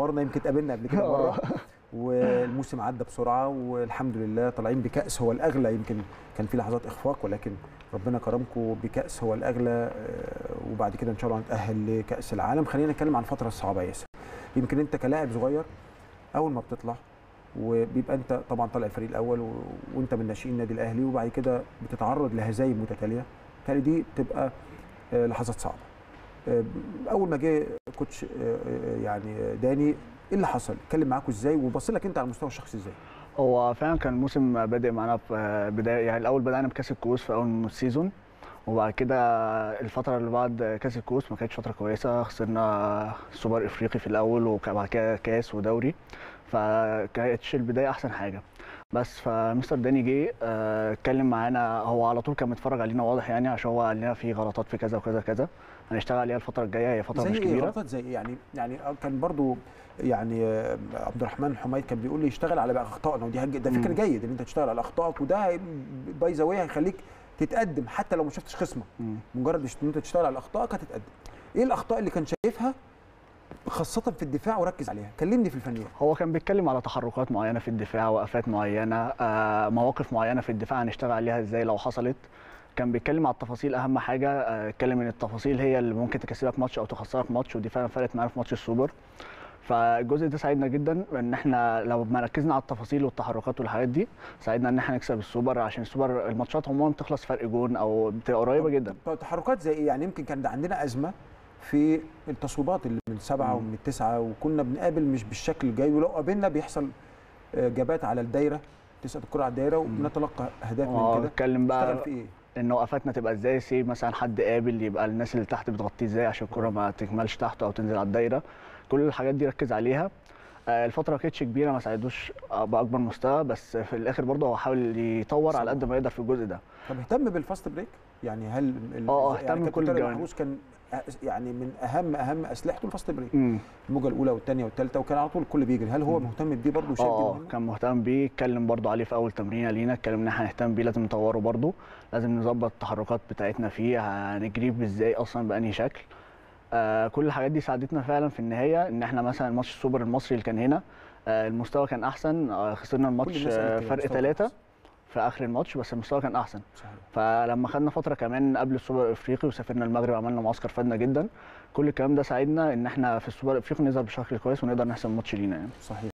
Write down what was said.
نورنا، يمكن اتقابلنا قبل كده مره. والموسم عدى بسرعه والحمد لله طالعين بكاس هو الاغلى. يمكن كان في لحظات اخفاق ولكن ربنا كرمكم بكاس هو الاغلى، وبعد كده ان شاء الله نتاهل لكاس العالم. خلينا نتكلم عن الفتره الصعبه يا ياسر. يمكن انت كلاعب صغير اول ما بتطلع وبيبقى انت طبعا طالع الفريق الاول وانت من ناشئين النادي الاهلي، وبعد كده بتتعرض لهزايم متتاليه، بالتالي دي بتبقى لحظات صعبه. اول ما جه كوتش يعني داني، ايه اللي حصل؟ اتكلم معاكم ازاي وبص لك انت على المستوى الشخصي ازاي؟ هو فعلا كان الموسم بادئ معانا في بدايه، يعني الاول بدانا بكاس الكؤوس في اول السيزون، وبعد كده الفتره اللي بعد كاس الكؤوس ما كانتش فتره كويسه، خسرنا سوبر افريقي في الاول وبعد كده كاس ودوري، فكانتش البدايه احسن حاجه. بس فمستر داني جه اتكلم معانا، هو على طول كان متفرج علينا واضح يعني، عشان هو قال لنا في غلطات في كذا وكذا كذا هنشتغل عليها الفتره الجايه، هي فتره مش كبيره. زي غلطات زي يعني كان برضو يعني عبد الرحمن حميد كان بيقول لي اشتغل على بقى اخطائنا، ودي ده فكر جيد ان انت تشتغل على اخطائك، وده باي ذا واي هيخليك تتقدم حتى لو ما شفتش خصمك. مجرد ان انت تشتغل على اخطائك هتتقدم. ايه الاخطاء اللي كان شايفها خاصة في الدفاع وركز عليها؟ كلمني في الفنيات. هو كان بيتكلم على تحركات معينة في الدفاع، وقفات معينة، مواقف معينة في الدفاع هنشتغل عليها ازاي لو حصلت. كان بيتكلم على التفاصيل، اهم حاجة اتكلم ان التفاصيل هي اللي ممكن تكسبك ماتش او تخسرك ماتش، ودي فعلا فرقت معانا في ماتش السوبر. فالجزء ده ساعدنا جدا ان احنا لو ما ركزنا على التفاصيل والتحركات والحاجات دي، ساعدنا ان احنا نكسب السوبر، عشان السوبر الماتشات عموما بتخلص فرق جون او بتبقى قريبة جدا. تحركات زي ايه؟ يعني يمكن كان عندنا ازمة في التصويبات اللي من 7 ومن 9، وكنا بنقابل مش بالشكل الجاي، ولو قابلنا بيحصل جابات على الدايره، تسقط الكره على الدايره ونتلقى اهداف من كده. اتكلم بقى في ايه؟ ان وقفاتنا تبقى ازاي، سي مثلا حد قابل يبقى الناس اللي تحت بتغطيه ازاي عشان الكره ما تكملش تحته او تنزل على الدايره. كل الحاجات دي ركز عليها. الفتره ما كانتش كبيره، ما ساعدوش باكبر مستوى، بس في الاخر برضه هو حاول يطور على قد ما يقدر في الجزء ده. طب اهتم بالفاست بريك؟ يعني هل اهتم يعني بكل الجوانب. محروس كان يعني من اهم اسلحته الفاست بريك، الموجه الاولى والثانيه والثالثه، وكان على طول الكل بيجري. هل هو مهتم بدي برضه وشايف كان مهتم بيه، اتكلم برضه عليه في اول تمرينه لينا، اتكلم ان احنا هنهتم بيه، لازم نطوره برضه، لازم نظبط التحركات بتاعتنا فيه، هنجري ازاي اصلا بانهي شكل. كل الحاجات دي ساعدتنا فعلا في النهايه، ان احنا مثلا ماتش السوبر المصري اللي كان هنا المستوى كان احسن، خسرنا الماتش فرق 3 في اخر الماتش، بس المستوى كان احسن. صحيح. فلما خدنا فتره كمان قبل السوبر الافريقي وسافرنا المغرب عملنا معسكر فادنا جدا، كل الكلام ده ساعدنا ان احنا في السوبر الافريقي نظهر بشكل كويس ونقدر نحسم الماتش لينا يعني. صحيح.